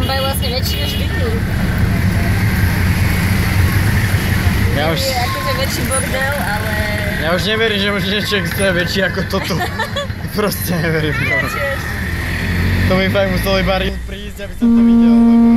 Bombaj vlastne väčší než Viking. Ja už... Je akože väčší bordel, ale... Ja už neverím, že možno niečo extra väčší ako toto. Proste neverím. Ja tiež. To mi fakt muselo iba prísť, aby som to videl.